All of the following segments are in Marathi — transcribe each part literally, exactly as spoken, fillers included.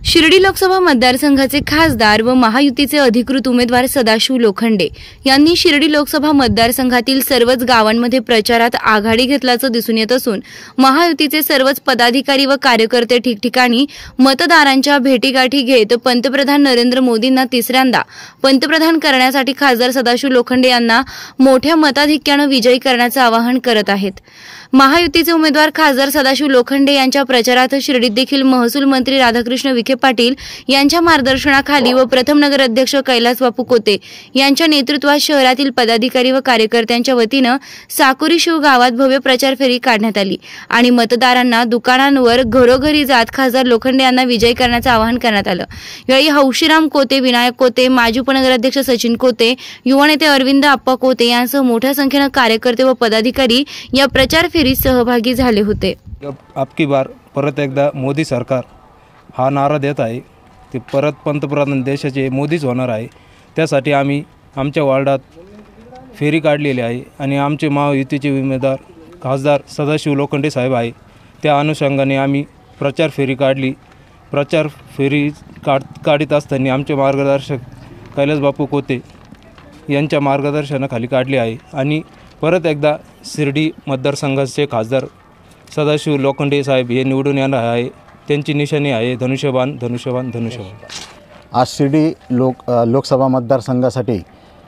शिर्डी लोकसभा मतदारसंघाचे खासदार व महायुतीचे अधिकृत उमेदवार सदाशिव लोखंडे यांनी शिर्डी लोकसभा मतदारसंघातील सर्वच गावांमध्ये प्रचारात आघाडी घेतल्याचं दिसून येत असून महायुतीचे सर्वच पदाधिकारी व कार्यकर्ते ठिकठिकाणी मतदारांच्या भेटीगाठी घेत पंतप्रधान नरेंद्र मोदींना तिसऱ्यांदा पंतप्रधान करण्यासाठी खासदार सदाशिव लोखंडे यांना मोठ्या मताधिक्याने विजयी करण्याचे आवाहन करत आहेत। महायुतीचे उमेदवार खासदार सदाशिव लोखंडे यांच्या प्रचारात शिर्डीत देखील महसूल मंत्री राधाकृष्ण विखे पाटील यांच्या मार्गदर्शनाखाली व प्रथम नगर अध्यक्ष कैलास बापू कोते यांच्या नेतृत्वात शहरातील पदाधिकारी व कार्यकर्त्यांच्या वतीने साकुरी शिव गावात भव्य प्रचार फेरी काढण्यात आली आणि मतदारांना दुकानांवर घरोघरी जात खासदार लोखंडे यांना विजयी करण्याचे आवाहन करण्यात आलं। यावेळी हौशीराम कोते, विनायक कोते, माजी उपनगराध्यक्ष सचिन कोते, युवा नेते अरविंद आप्पा कोते यांसह मोठ्या संख्येने कार्यकर्ते व पदाधिकारी या प्रचार फेरीत सहभागी झाले होते। आपकी बार परत एकदा मोदी सरकार हा नारा देत आहे ते परत पंतप्रधान देशाचे मोदीच होणार आहे। त्यासाठी आम्ही आमच्या वार्डात फेरी काढलेली आहे आणि आमचे महायुतीचे उमेदवार खासदार सदाशिव लोखंडे साहेब आहे। त्या अनुषंगाने आम्ही प्रचार फेरी काढली। प्रचार फेरी काढ काढत असताना आमचे मार्गदर्शक कैलास बापू कोते यांच्या मार्गदर्शनाखाली काढली आहे आणि परत एकदा शिर्डी मतदारसंघाचे खासदार सदाशिव लोखंडे साहेब हे निवडून येणार आहे। त्यांची निशाणी आहे धनुष्यबाण धनुष्यबाण धनुष्यबाण। आज शिर्डी लोक लोकसभा मतदारसंघासाठी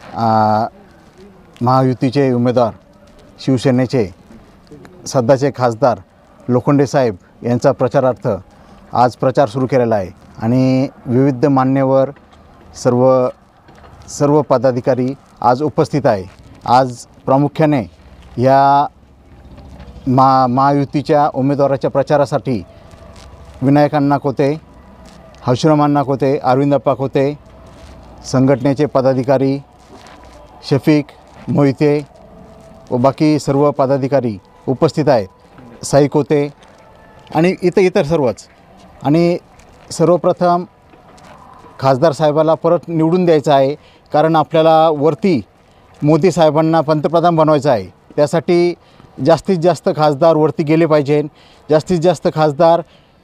महायुतीचे उमेदवार शिवसेनेचे सध्याचे खासदार लोखंडे साहेब यांचा प्रचारार्थ आज प्रचार सुरू केलेला आहे आणि विविध मान्यवर सर्व सर्व पदाधिकारी आज उपस्थित आहे। आज प्रामुख्याने या मा महायुतीच्या उमेदवाराच्या प्रचारासाठी विनायकांना कोते, हौशीरामांना कोते, अरविंदप्पा कोते, संघटनेचे पदाधिकारी शफीक मोहिते व बाकी सर्व पदाधिकारी उपस्थित आहेत, साई कोते आणि इतर इतर सर्वच। आणि सर्वप्रथम खासदार साहेबाला परत निवडून द्यायचं आहे कारण आपल्याला वरती मोदी साहेबांना पंतप्रधान बनवायचं आहे। त्यासाठी जास्तीत जास्त खासदार वरती गेले पाहिजे। जास्तीत जास्त खासदार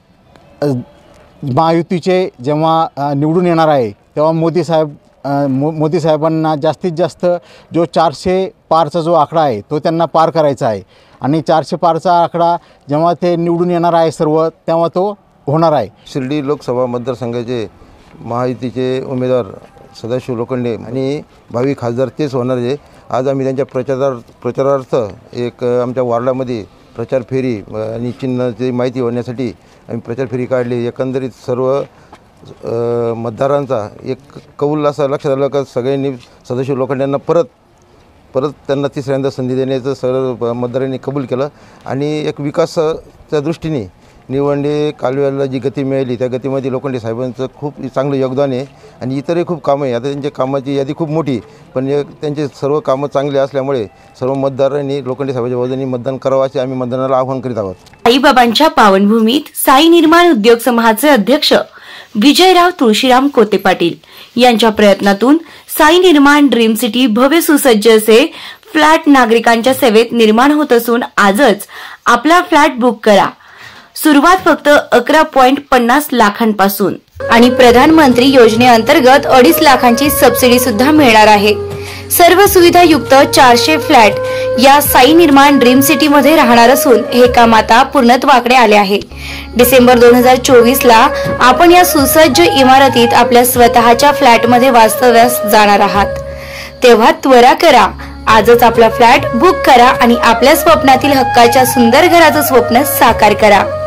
महायुतीचे जेव्हा निवडून येणार आहे तेव्हा मोदी साहेब मो मोदी साहेबांना जास्तीत जास्त जो चारशे पारचा जो आकडा आहे तो त्यांना पार करायचा आहे आणि चारशे पारचा आकडा जेव्हा ते निवडून येणार आहे सर्व तेव्हा तो होणार आहे। शिर्डी लोकसभा मतदारसंघाचे महायुतीचे उमेदवार सदाशिव लोखंडे आणि भावी खासदार तेच होणार आहे। आज आम्ही त्यांच्या प्रचारार प्रचारार्थ एक आमच्या वार्डामध्ये प्रचार फेरी आणि चिन्हाची माहिती होण्यासाठी आम्ही प्रचार फेरी काढली। एकंदरीत सर्व मतदारांचा एक कौल असा लक्षात आलं का सगळ्यांनी सदाशिव लोखंडेंना परत परत त्यांना तिसऱ्यांदा संधी देण्याचं सर्व मतदारांनी कबूल केलं आणि एक विकासाच्या दृष्टीने निवडणे कालव्याला जी गती मिळाली त्या गतीमध्ये लोखंडे साहेबांचं खूप चांगलं योगदान आहे आणि इतरही खूप कामं आहे। आता त्यांच्या कामाची यादी खूप मोठी पण त्यांचे सर्व कामं चांगले असल्यामुळे सर्व मतदारांनी लोखंडे साहेबांच्या बाजूने मतदान करावं असे आम्ही मतदानाला आवाहन करीत आहोत। साईबाबांच्या पावनभूमीत साई निर्माण उद्योग समूहाचे अध्यक्ष विजयराव तुळशीराम कोते पाटील यांच्या प्रयत्नातून साई निर्माण ड्रीम सिटी भव्य सुसज्ज असे फ्लॅट नागरिकांच्या सेवेत निर्माण होत असून आजच आपला फ्लॅट बुक करा। सुरुवात फक्त अकरा पॉइंट पन्नास लाखांपासून आणि प्रधानमंत्री योजनेअंतर्गत अडीच लाखांची सबसिडी सुद्धा मिळणार आहे। सर्व सुविधायुक्त चारशे फ्लॅट या साई निर्माण ड्रीम सिटी मध्ये राहणार असून हे काम आता पूर्णत्वाकडे आले आहे। डिसेंबर दोन हजार चोवीस ला आपण या सुसज्ज इमारतीत आपल्या स्वतःच्या फ्लॅट मध्ये वास्तव्यास जाणार आहात। तेव्हा त्वरा करा, आजच आपला फ्लॅट बुक करा आणि आपल्या स्वप्नातील हक्काच्या सुंदर घराचं स्वप्न साकार करा।